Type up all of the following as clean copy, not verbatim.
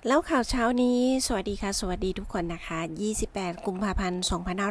แล้วข่าวเช้านี้สวัสดีค่ะสวัสดีทุกคนนะคะ28กุมภาพันธ์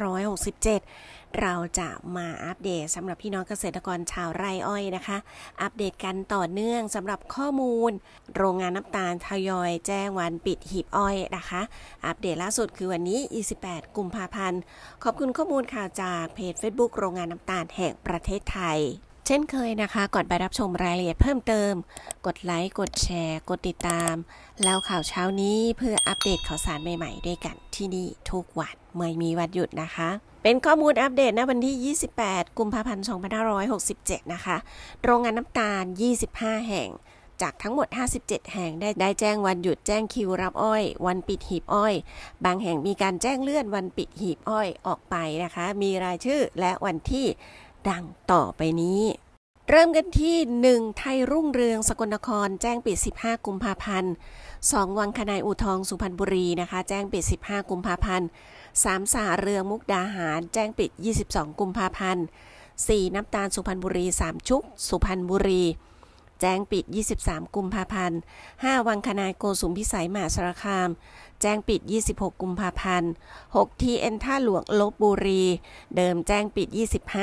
2567เราจะมาอัปเดตสำหรับพี่น้องเกษตรกรชาวไร่อ้อยนะคะอัปเดตกันต่อเนื่องสำหรับข้อมูลโรงงานน้ำตาลทยอยแจ้งวันปิดหีบอ้อยนะคะอัปเดตล่าสุดคือวันนี้28กุมภาพันธ์ขอบคุณข้อมูลข่าวจากเพจ Facebook โรงงานน้ำตาลแห่งประเทศไทยเช่นเคยนะคะก่อนไปรับชมรายละเอียดเพิ่มเติมกดไลค์กดแชร์กดติดตามแล้วข่าวเช้านี้เพื่ออัปเดตข่าวสารใหม่ๆด้วยกันที่นี่ทุกวันไม่มีวันหยุดนะคะเป็นข้อมูลอัปเดตณวันที่28กุมภาพันธ์2567นะคะโรงงานน้ำตาล25แห่งจากทั้งหมด57แห่งได้แจ้งวันหยุดแจ้งคิวรับอ้อยวันปิดหีบอ้อยบางแห่งมีการแจ้งเลื่อนวันปิดหีบอ้อยออกไปนะคะมีรายชื่อและวันที่ดังต่อไปนี้เริ่มกันที่1ไทยรุ่งเรืองสกลนครแจ้งปิด15กุมภาพันธ์2วังคณายอู่ทองสุพรรณบุรีนะคะแจ้งปิด15กุมภาพันธ์3สหเรืองมุกดาหารแจ้งปิด22กุมภาพันธ์4น้ำตาลสุพรรณบุรี3ชุกสุพรรณบุรีแจ้งปิด23กุมภาพันธ์5วังคณายโกสุมพิสัยมหาสารคามแจ้งปิด26กุมภาพันธ์6 TN ท่าหลวงลพบุรีเดิมแจ้งปิด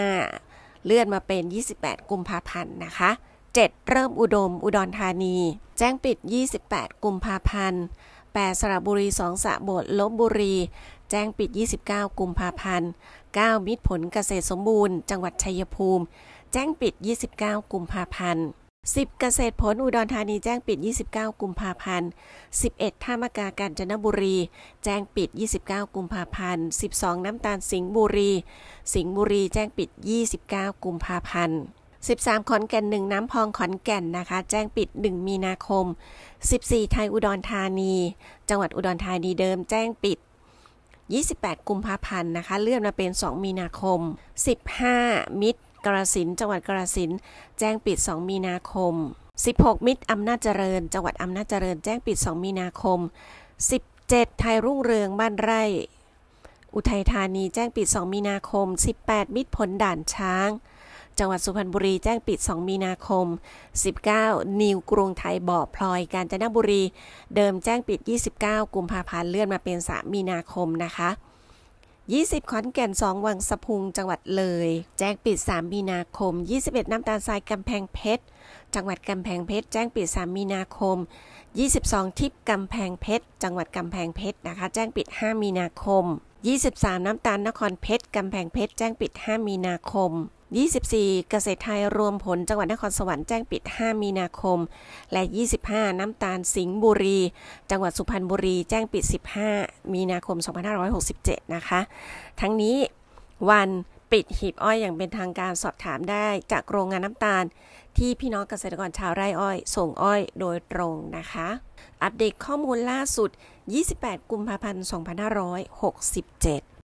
25เลื่อนมาเป็น28กุมภาพันธ์นะคะ7เริ่มอุดมอุดรธานีแจ้งปิด28กุมภาพันธ์8สระบุรี2สระโบดลพบุรีแจ้งปิด29กุมภาพันธ์9มิตรผลเกษตรสมบูรณ์จังหวัดชัยภูมิแจ้งปิด29กุมภาพันธ์10เกษตรผลอุดรธานีแจ้งปิด29กุมภาพันธ์11ท่ามะกากาญจนบุรีแจ้งปิด29กุมภาพันธ์12น้ำตาลสิงห์บุรีแจ้งปิด29กุมภาพันธ์13ขอนแก่น1น้ำพองขอนแก่นนะคะแจ้งปิด1มีนาคม14ไทยอุดรธานีจังหวัดอุดรธานีเดิมแจ้งปิด28กุมภาพันธ์นะคะเลื่อนมาเป็น2มีนาคม15มิตรกาฬสินธุ์จังหวัดกาฬสินธุ์แจ้งปิด2มีนาคม16มิตรอำนาจเจริญจังหวัดอำนาจเจริญแจ้งปิด2มีนาคม17ไทยรุ่งเรืองบ้านไร่อุทัยธานีแจ้งปิด2มีนาคม18มิตรผลด่านช้างจังหวัดสุพรรณบุรีแจ้งปิด2มีนาคม19นิวกรุงไทยบ่อพลอยกาญจนบุรีเดิมแจ้งปิด29กุมภาพันธ์เลื่อนมาเป็น3มีนาคมนะคะ20ขอนแก่น2วังสะพุงจังหวัดเลยแจ้งปิด3มีนาคม21น้ำตาลทรายกำแพงเพชรจังหวัดกำแพงเพชรแจ้งปิด3มีนาคม22ทิพย์กำแพงเพชรจังหวัดกำแพงเพชรนะคะแจ้งปิด5มีนาคม23น้ำตาลนครเพชรกำแพงเพชรแจ้งปิด5มีนาคม24เกษตรไทยรวมผลจังหวัดนครสวรรค์แจ้งปิด5มีนาคมและ25น้ำตาลสิงห์บุรีจังหวัดสุพรรณบุรีแจ้งปิด15มีนาคม2567นะคะทั้งนี้วันปิดหีบอ้อยอย่างเป็นทางการสอบถามได้จากโรงงานน้ำตาลที่พี่น้องเกษตรกรชาวไร่อ้อยส่งอ้อยโดยตรงนะคะอัปเดตข้อมูลล่าสุด28กุมภาพันธ์2567